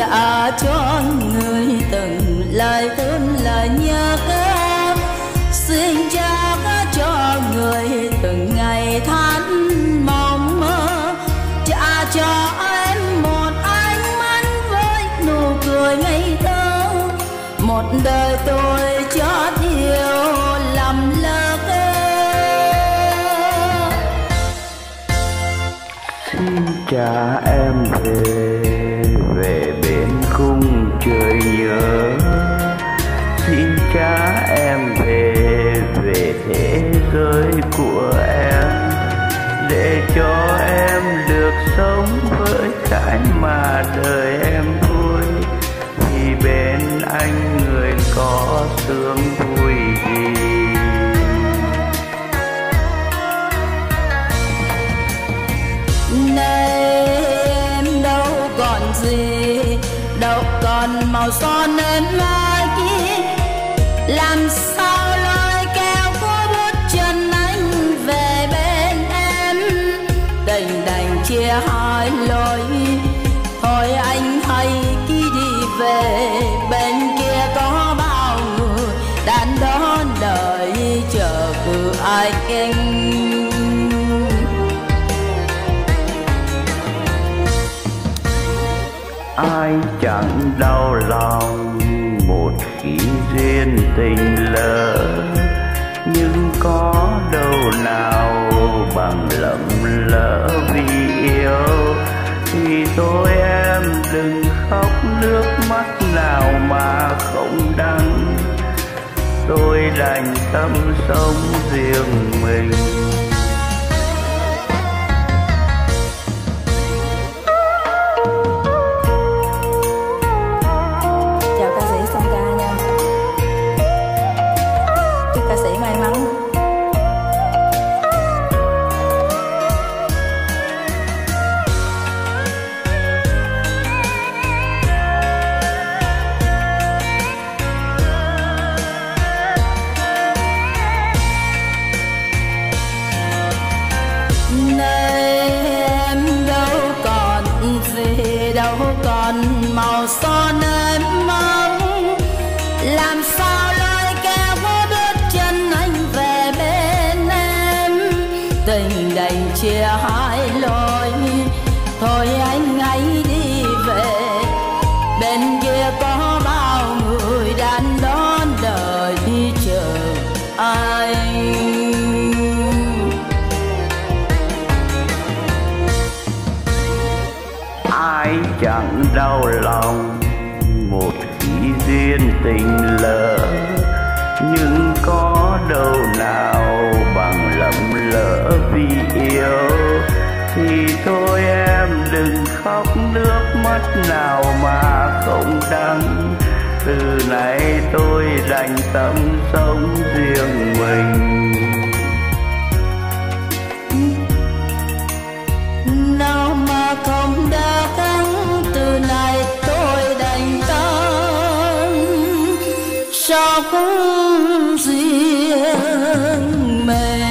trả cho người từng lời thương lời nhớ em. Xin trả cho người từng ngày than mong mơ. Trả cho em một ánh mắt với nụ cười ngây thơ. Một đời tôi chót yêu lầm lỡ Xin trả em về bên khung trời nhớ. Xin trả em về thế giới của em, để cho em được sống với cái mà đời em vui. Vì bên anh người có sướng vui gì. Nay em đâu còn gì, đâu còn màu son em mai kia. Làm sao lôi kéo của bước chân anh về bên em. Tình đành chia hai lối, thôi anh hãy đi về. Bên kia có bao người đang đón đợi chờ từ anh. Ai chẳng đau lòng một khi duyên tình lỡ, nhưng có đâu nào bằng lầm lỡ vì yêu. Thì thôi em đừng khóc nước mắt nào mà không đắng. Tôi đành tâm sống riêng mình. Đâu còn màu son em mong. Làm sao lôi kéo bước chân anh về bên em. Tình đành chia hai lối, thôi anh hãy đi về. Bên kia có bao người đang đón đợi chờ anh. Ai chẳng đau lòng một khi duyên tình lỡ, nhưng có đâu nào bằng lầm lỡ vì yêu. Thì thôi em đừng khóc nước mắt nào mà không đắng. Từ nay tôi đành tâm sống riêng mình. Nào mà không đắng, từ nay tôi đành tâm sống riêng mình.